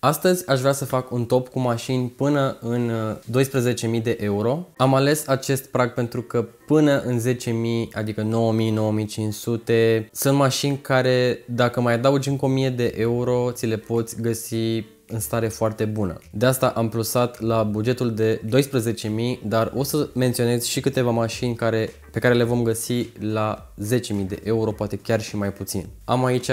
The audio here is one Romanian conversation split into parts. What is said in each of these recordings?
Astăzi aș vrea să fac un top cu mașini până în 12.000 de euro. Am ales acest prag pentru că până în 10.000, adică 9.000-9.500, sunt mașini care, dacă mai adaugi încă 1.000 de euro, ți le poți găsi în stare foarte bună. De asta am plusat la bugetul de 12.000, dar o să menționez și câteva mașini pe care le vom găsi la 10.000 de euro, poate chiar și mai puțin. Am aici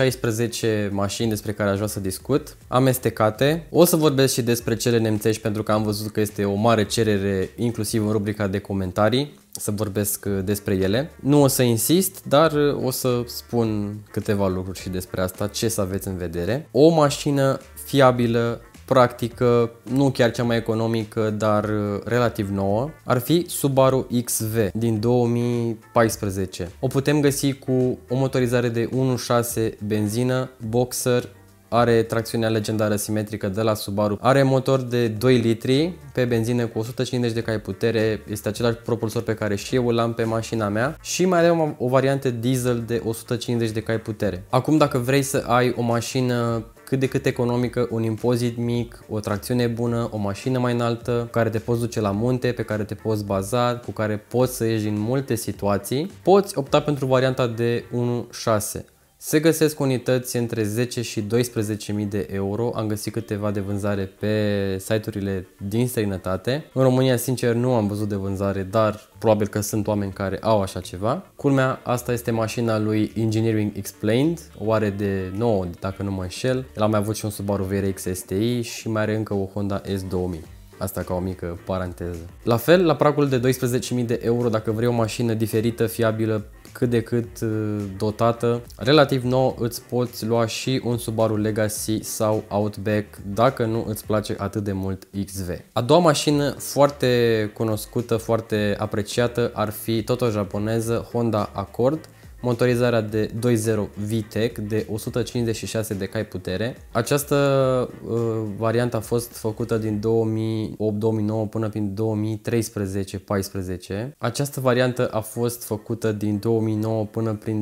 16 mașini despre care aș vrea să discut, amestecate. O să vorbesc și despre cele nemțești pentru că am văzut că este o mare cerere, inclusiv în rubrica de comentarii, să vorbesc despre ele. Nu o să insist, dar o să spun câteva lucruri și despre asta, ce să aveți în vedere. O mașină fiabilă, practică, nu chiar cea mai economică, dar relativ nouă, ar fi Subaru XV din 2014. O putem găsi cu o motorizare de 1.6 benzină, boxer, are tracțiunea legendară simetrică de la Subaru, are motor de 2 litri pe benzină cu 150 de cai putere, este același propulsor pe care și eu îl am pe mașina mea și mai avem o variantă diesel de 150 de cai putere. Acum, dacă vrei să ai o mașină cât de cât economică, un impozit mic, o tracțiune bună, o mașină mai înaltă, cu care te poți duce la munte, pe care te poți baza, cu care poți să ieși în multe situații, poți opta pentru varianta de 1.6. Se găsesc unități între 10 și 12.000 de euro, am găsit câteva de vânzare pe site-urile din străinătate. În România, sincer, nu am văzut de vânzare, dar probabil că sunt oameni care au așa ceva. Culmea, asta este mașina lui Engineering Explained, o are de 9, dacă nu mă înșel. El a mai avut și un Subaru VRX STI și mai are încă o Honda S2000. Asta ca o mică paranteză. La fel, la pragul de 12.000 de euro, dacă vrei o mașină diferită, fiabilă, cât de cât dotată, relativ nouă, îți poți lua și un Subaru Legacy sau Outback, dacă nu îți place atât de mult XV. A doua mașină foarte cunoscută, foarte apreciată ar fi tot o japoneză, Honda Accord. Motorizarea de 2.0 VTEC de 156 de cai putere. Această variantă a fost făcută din 2008-2009 până prin 2013-14. Această variantă a fost făcută din 2009 până prin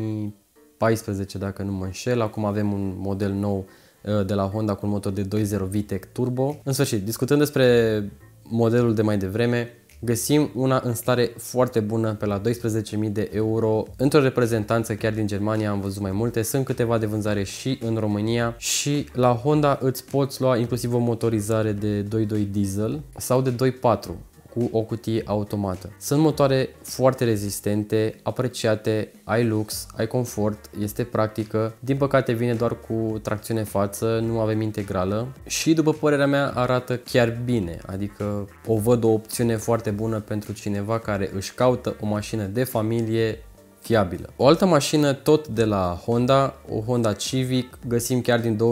2014, dacă nu mă înșel. Acum avem un model nou de la Honda cu un motor de 2.0 VTEC Turbo. În sfârșit, discutând despre modelul de mai devreme, găsim una în stare foarte bună pe la 12.000 de euro. Într-o reprezentanță chiar din Germania am văzut mai multe, sunt câteva de vânzare și în România și la Honda îți poți lua inclusiv o motorizare de 2.2 diesel sau de 2.4 cu o cutie automată. Sunt motoare foarte rezistente, apreciate, ai lux, ai confort, este practică. Din păcate vine doar cu tracțiune față, nu avem integrală și după părerea mea arată chiar bine, adică o văd o opțiune foarte bună pentru cineva care își caută o mașină de familie fiabilă. O altă mașină tot de la Honda, o Honda Civic, găsim chiar din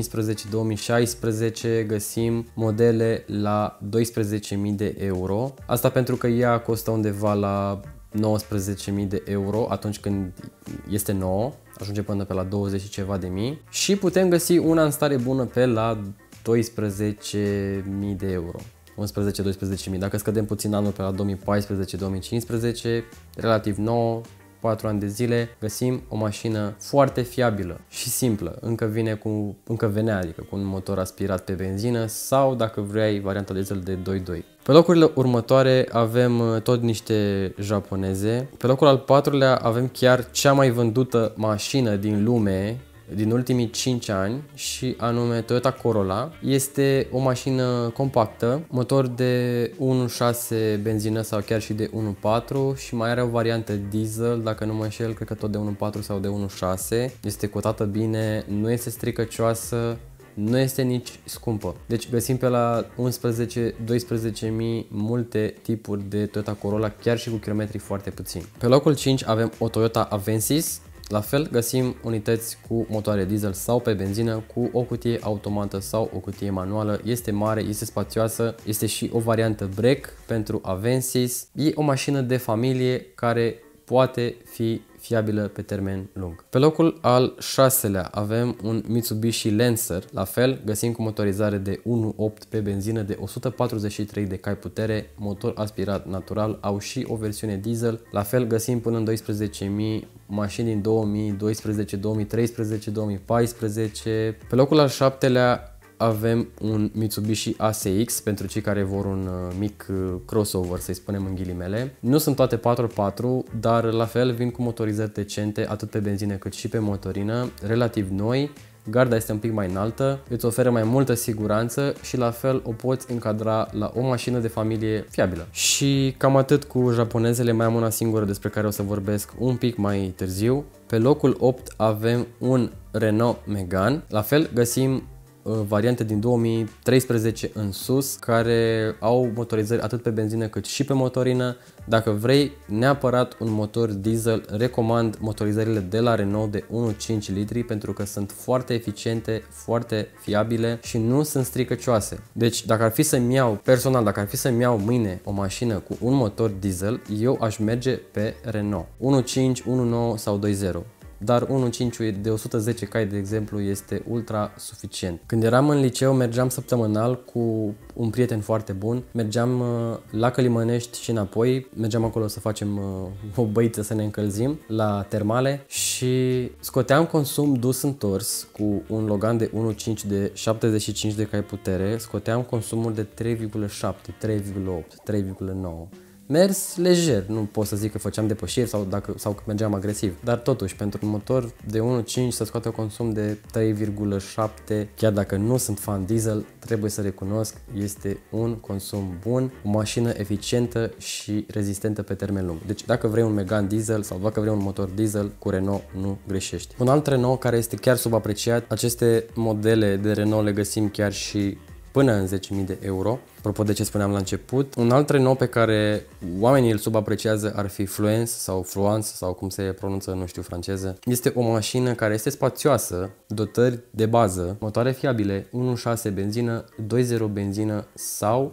2015-2016, găsim modele la 12.000 de euro. Asta pentru că ea costă undeva la 19.000 de euro atunci când este nouă, ajunge până pe la 20 și ceva de mii și putem găsi una în stare bună pe la 12.000 de euro. 11-12.000. Dacă scădem puțin anul pe la 2014-2015, relativ nouă, 4 ani de zile, găsim o mașină foarte fiabilă și simplă. Încă venea, adică cu un motor aspirat pe benzină sau, dacă vrei, varianta diesel de 2.2. Pe locurile următoare avem tot niște japoneze. Pe locul al 4-lea avem chiar cea mai vândută mașină din lume din ultimii 5 ani și anume Toyota Corolla. Este o mașină compactă, motor de 1.6 benzină sau chiar și de 1.4 și mai are o variantă diesel, dacă nu mă înșel, cred că tot de 1.4 sau de 1.6. Este cotată bine, nu este stricăcioasă, nu este nici scumpă. Deci găsim pe la 11-12.000 multe tipuri de Toyota Corolla, chiar și cu kilometri foarte puțini. Pe locul 5 avem o Toyota Avensis. La fel găsim unități cu motoare diesel sau pe benzină, cu o cutie automată sau o cutie manuală. Este mare, este spațioasă, este și o variantă break pentru Avensis. E o mașină de familie care poate fi fiabilă pe termen lung. Pe locul al 6-lea avem un Mitsubishi Lancer. La fel găsim cu motorizare de 1.8 pe benzină de 143 de cai putere, motor aspirat natural, au și o versiune diesel. La fel găsim până în 12.000 mașini din 2012, 2013, 2014. Pe locul al 7-lea avem un Mitsubishi ASX pentru cei care vor un mic crossover, să-i spunem în ghilimele. Nu sunt toate 4x4, dar la fel vin cu motorizări decente, atât pe benzină cât și pe motorină, relativ noi. Garda este un pic mai înaltă, îți oferă mai multă siguranță și la fel o poți încadra la o mașină de familie fiabilă. Și cam atât cu japonezele, mai am una singură despre care o să vorbesc un pic mai târziu. Pe locul 8 avem un Renault Megane, la fel găsim variante din 2013 în sus, care au motorizări atât pe benzină cât și pe motorină. Dacă vrei neapărat un motor diesel, recomand motorizările de la Renault de 1.5 litri pentru că sunt foarte eficiente, foarte fiabile și nu sunt stricăcioase. Deci dacă ar fi să-mi iau, personal, dacă ar fi să-mi iau mâine o mașină cu un motor diesel, eu aș merge pe Renault 1.5, 1.9 sau 2.0. Dar 1.5 de 110 cai, de exemplu, este ultra suficient. Când eram în liceu, mergeam săptămânal cu un prieten foarte bun. Mergeam la Călimănești și înapoi. Mergeam acolo să facem o băiță, să ne încălzim la termale și scoteam consum dus întors cu un Logan de 1.5 de 75 de cai putere. Scoteam consumul de 3,7, 3,8, 3,9. Mers lejer, nu pot să zic că făceam depășiri sau că mergeam agresiv, dar totuși pentru un motor de 1.5 să scoate consum de 3,7, chiar dacă nu sunt fan diesel, trebuie să recunosc, este un consum bun, o mașină eficientă și rezistentă pe termen lung. Deci dacă vrei un Megane diesel sau dacă vrei un motor diesel, cu Renault nu greșești. Un alt Renault care este chiar subapreciat, aceste modele de Renault le găsim chiar și până în 10.000 de euro. Apropo de ce spuneam la început, un alt Renault pe care oamenii îl subapreciază ar fi Fluence sau Fluence sau cum se pronunță, nu știu, franceză. Este o mașină care este spațioasă, dotări de bază, motoare fiabile, 1.6 benzină, 2.0 benzină sau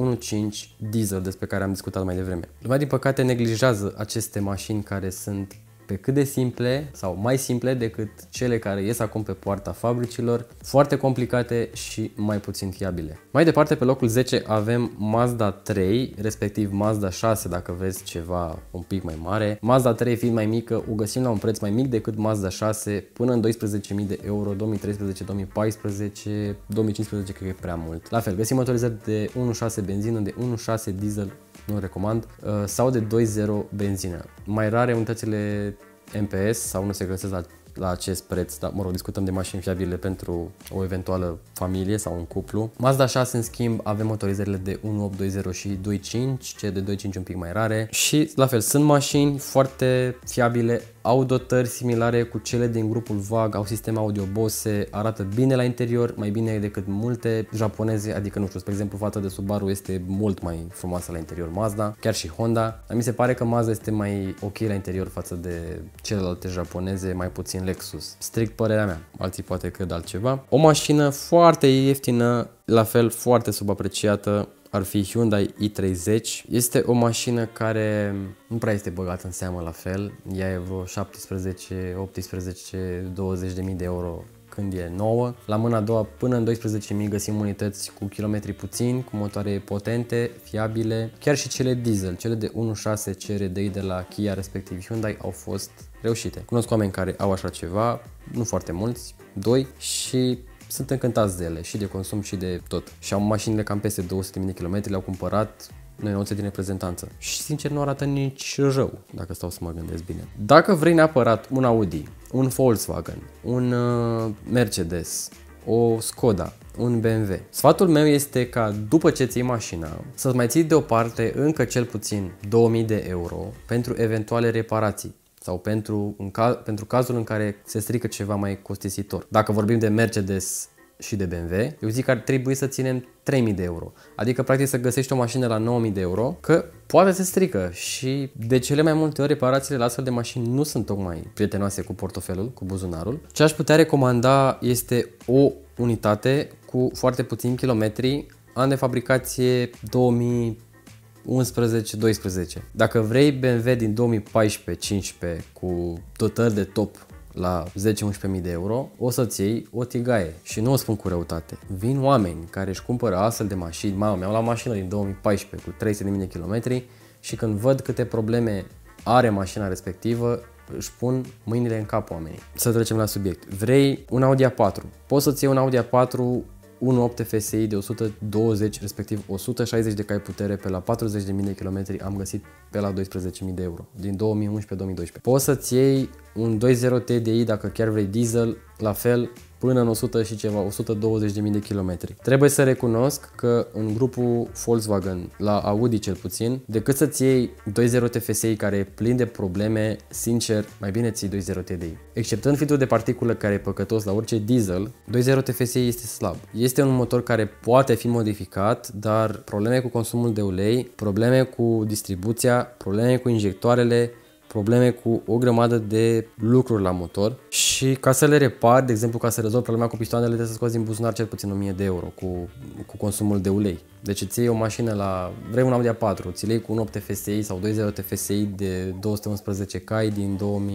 1.5 diesel, despre care am discutat mai devreme. Lumea, din păcate, neglijează aceste mașini care sunt pe cât de simple sau mai simple decât cele care ies acum pe poarta fabricilor, foarte complicate și mai puțin fiabile. Mai departe, pe locul 10 avem Mazda 3, respectiv Mazda 6 dacă vreți ceva un pic mai mare. Mazda 3 fiind mai mică, o găsim la un preț mai mic decât Mazda 6, până în 12.000 de euro, 2013, 2014, 2015 cred că e prea mult. La fel, găsim motorizări de 1.6 benzină, de 1.6 diesel, nu recomand, sau de 2.0 benzină. Mai rare unitățile MPS sau nu se găsesc la acest preț, dar mă rog, discutăm de mașini fiabile pentru o eventuală familie sau un cuplu. Mazda 6, în schimb, avem motorizările de 1.8, 2.0 și 2.5, cele de 2.5 un pic mai rare și la fel, sunt mașini foarte fiabile, au dotări similare cu cele din grupul VAG, au sistem audio Bose, arată bine la interior, mai bine decât multe japoneze, adică nu știu, spre exemplu fața de Subaru este mult mai frumoasă la interior Mazda, chiar și Honda. Dar mi se pare că Mazda este mai ok la interior față de celelalte japoneze, mai puțin Lexus. Strict părerea mea, alții poate cred altceva. O mașină foarte ieftină, la fel foarte subapreciată, ar fi Hyundai i30. Este o mașină care nu prea este băgată în seamă la fel. Ea e vreo 17, 18, 20 de mii de euro când e nouă. La mâna a doua până în 12.000 găsim unități cu kilometri puțini, cu motoare potente, fiabile. Chiar și cele diesel, cele de 1.6 CRDI de la Kia, respectiv Hyundai, au fost reușite. Cunosc oameni care au așa ceva, nu foarte mulți, 2, și sunt încântați de ele, și de consum și de tot. Și au mașinile cam peste 200.000 de kilometri, le-au cumpărat noi noțe din reprezentanță. Și sincer nu arată nici rău, dacă stau să mă gândesc bine. Dacă vrei neapărat un Audi, un Volkswagen, un Mercedes, o Skoda, un BMW, sfatul meu este ca după ce ții mașina să-ți mai ții deoparte încă cel puțin 2000 de euro pentru eventuale reparații sau pentru cazul în care se strică ceva mai costisitor. Dacă vorbim de Mercedes și de BMW, eu zic că ar trebui să ținem 3000 de euro. Adică practic să găsești o mașină la 9000 de euro, că poate se strică și de cele mai multe ori reparațiile la astfel de mașini nu sunt tocmai prietenoase cu portofelul, cu buzunarul. Ce aș putea recomanda este o unitate cu foarte puțini kilometri, an de fabricație 2011-12. Dacă vrei BMW din 2014-15 cu dotări de top la 10-11.000 de euro, o să-ți iei o Tigaie. Și nu o spun cu răutate. Vin oameni care își cumpără astfel de mașini, mamă, mi-au luat mașină din 2014 cu 300.000 de kilometri și când văd câte probleme are mașina respectivă, își pun mâinile în cap oamenii. Să trecem la subiect. Vrei un Audi A4? Poți să-ți iei un Audi A4 1.8 TFSI de 120, respectiv 160 de cai putere pe la 40.000 de kilometri am găsit pe la 12.000 de euro din 2011-2012. Poți să-ți iei un 2.0 TDI dacă chiar vrei diesel, la fel, până în 100 și ceva, 120.000 de kilometri. Trebuie să recunosc că în grupul Volkswagen, la Audi cel puțin, decât să-ți iei 2.0 TFSI care e plin de probleme, sincer, mai bine ți iei 2.0 TDI. Exceptând filtrul de particulă care e păcătos la orice diesel, 2.0 TFSI este slab. Este un motor care poate fi modificat, dar probleme cu consumul de ulei, probleme cu distribuția, probleme cu injectoarele, probleme cu o grămadă de lucruri la motor și ca să le repar, de exemplu, ca să rezolvi problema cu pistoanele, trebuie să scoți din buzunar cel puțin 1000 de euro cu consumul de ulei. Deci îți iei o mașină vrei un Audi A4, ți iei cu un 8 TFSI sau 2.0 TFSI de 211 cai din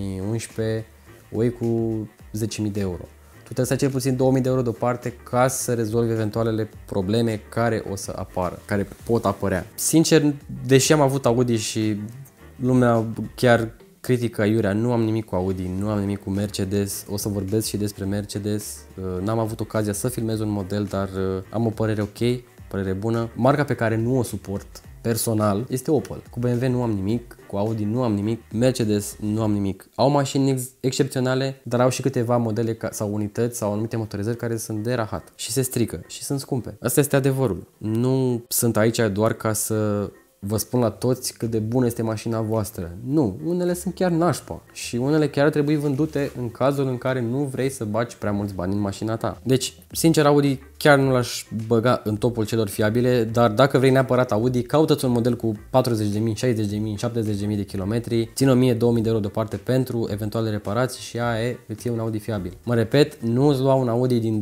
2011, o iei cu 10.000 de euro. Tu trebuie să ai cel puțin 2000 de euro deoparte ca să rezolvi eventualele probleme care o să apară, care pot apărea. Sincer, deși am avut Audi și lumea chiar critică aiurea, nu am nimic cu Audi, nu am nimic cu Mercedes, o să vorbesc și despre Mercedes, n-am avut ocazia să filmez un model, dar am o părere ok, părere bună. Marca pe care nu o suport personal este Opel. Cu BMW nu am nimic, cu Audi nu am nimic, Mercedes nu am nimic. Au mașini excepționale, dar au și câteva modele sau unități sau anumite motorizări care sunt de rahat și se strică și sunt scumpe. Asta este adevărul. Nu sunt aici doar ca să vă spun la toți cât de bună este mașina voastră. Nu, unele sunt chiar nașpa și unele chiar trebuie vândute în cazul în care nu vrei să bagi prea mulți bani în mașina ta. Deci, sincer, Audi chiar nu l-aș băga în topul celor fiabile, dar dacă vrei neapărat Audi, caută-ți un model cu 40.000, 60.000, 70.000 de kilometri, ține 1.000-2.000 de euro deoparte pentru eventuale reparații și îți iei un Audi fiabil. Mă repet, nu îți lua un Audi din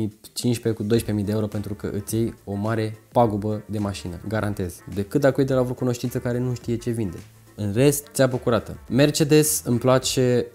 2015 cu 12.000 de euro pentru că îți iei o mare pagubă de mașină, garantez. Decât dacă e de la vreo cunoștință care nu știe ce vinde. În rest, țeapă curată. Mercedes îmi place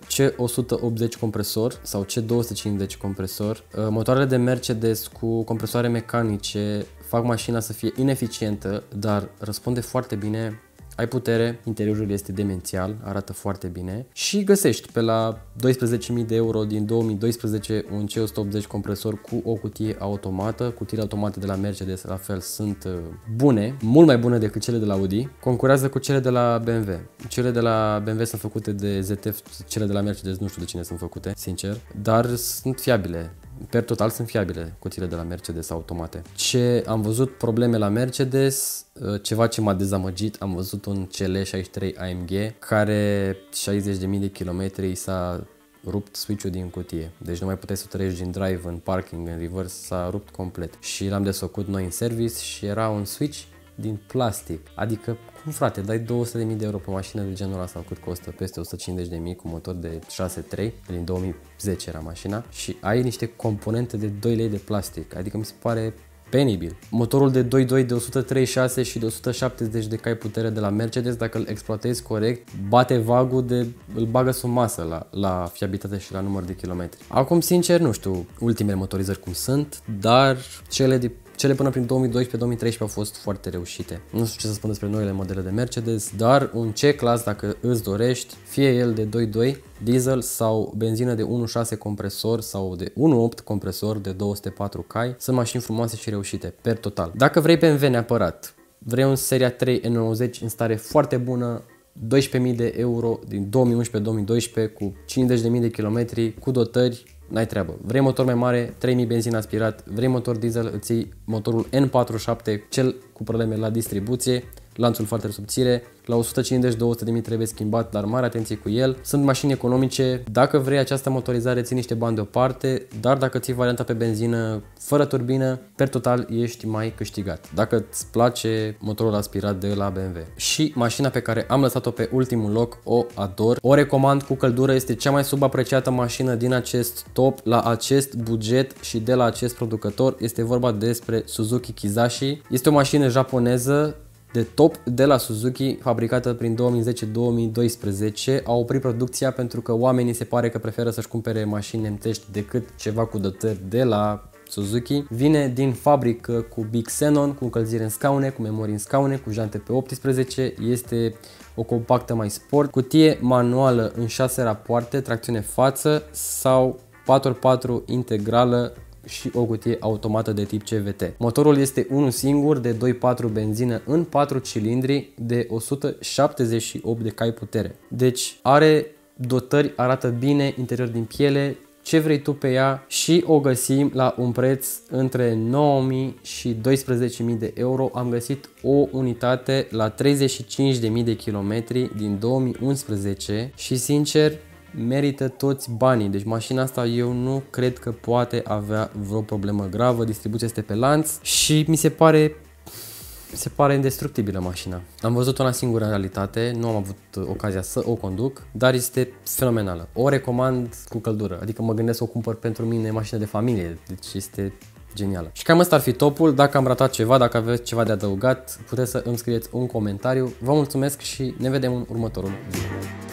C180 compresor sau C250 compresor. Motoarele de Mercedes cu compresoare mecanice fac mașina să fie ineficientă, dar răspunde foarte bine. Ai putere, interiorul este demențial, arată foarte bine și găsești pe la 12.000 de euro din 2012 un C180 compresor cu o cutie automată. Cutiile automate de la Mercedes la fel sunt bune, mult mai bune decât cele de la Audi. Concurează cu cele de la BMW. Cele de la BMW sunt făcute de ZF, cele de la Mercedes nu știu de cine sunt făcute, sincer, dar sunt fiabile. Per total sunt fiabile cutiile de la Mercedes automate. Ce am văzut probleme la Mercedes, ceva ce m-a dezamăgit, am văzut un CL63 AMG care 60.000 de kilometri s-a rupt switch-ul din cutie. Deci nu mai puteai să treci din drive în parking, în reverse, s-a rupt complet. Și l-am desfăcut noi în service și era un switch din plastic. Adică, cum frate, dai 200.000 de euro pe mașină de genul ăsta, cât costă? Peste 150.000 cu motor de 6.3, din 2010 era mașina, și ai niște componente de 2 lei de plastic. Adică mi se pare penibil. Motorul de 2.2 de 136 și de 170 de cai putere de la Mercedes, dacă îl exploatezi corect, bate vagul îl bagă sub masă la fiabilitate și la număr de kilometri. Acum, sincer, nu știu ultimele motorizări cum sunt, dar cele până prin 2012-2013 au fost foarte reușite. Nu știu ce să spun despre noile modele de Mercedes, dar un C-Class, dacă îți dorești, fie el de 2.2 diesel sau benzină de 1.6 compresor sau de 1.8 compresor de 204 cai, sunt mașini frumoase și reușite, per total. Dacă vrei BMW neapărat, vrei un Seria 3 E90 în stare foarte bună, 12.000 de euro din 2011-2012 cu 50.000 de kilometri, cu dotări, n-ai treabă. Vrei motor mai mare, 3000 benzină aspirat, vrei motor diesel, îți iei motorul N47, cel cu probleme la distribuție, lanțul foarte subțire, la 150-200.000 trebuie schimbat, dar mare atenție cu el. Sunt mașini economice, dacă vrei această motorizare ții niște bani deoparte, dar dacă ții varianta pe benzină fără turbină, per total ești mai câștigat. Dacă îți place motorul aspirat de la BMW. Și mașina pe care am lăsat-o pe ultimul loc, o ador, o recomand cu căldură, este cea mai subapreciată mașină din acest top, la acest buget și de la acest producător. Este vorba despre Suzuki Kizashi. Este o mașină japoneză de top de la Suzuki, fabricată prin 2010-2012. A oprit producția pentru că oamenii se pare că preferă să-și cumpere mașini nemțești decât ceva cu dotări de la Suzuki. Vine din fabrică cu Big Xenon, cu încălzire în scaune, cu memorii în scaune, cu jante pe 18. Este o compactă mai sport, cutie manuală în 6 rapoarte, tracțiune față sau 4x4 integrală și o cutie automată de tip CVT. Motorul este unul singur de 2.4 benzină în 4 cilindri de 178 de cai putere. Deci are dotări, arată bine, interior din piele, ce vrei tu pe ea și o găsim la un preț între 9.000 și 12.000 de euro. Am găsit o unitate la 35.000 de kilometri din 2011 și sincer merită toți banii. Deci mașina asta eu nu cred că poate avea vreo problemă gravă, distribuția este pe lanț și mi se pare indestructibilă mașina. Am văzut una singură în realitate, nu am avut ocazia să o conduc, dar este fenomenală. O recomand cu căldură, adică mă gândesc să o cumpăr pentru mine, mașină de familie, deci este genială. Și cam ăsta ar fi topul. Dacă am ratat ceva, dacă aveți ceva de adăugat, puteți să îmi scrieți un comentariu. Vă mulțumesc și ne vedem în următorul video.